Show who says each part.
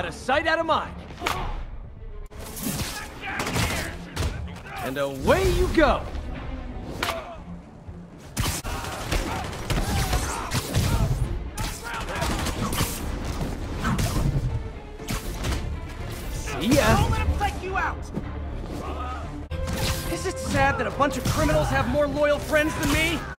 Speaker 1: Out of sight, out of mind. And away you go. See ya.
Speaker 2: Don't let him take you out!
Speaker 1: Is it sad that a bunch of criminals have more loyal friends than me?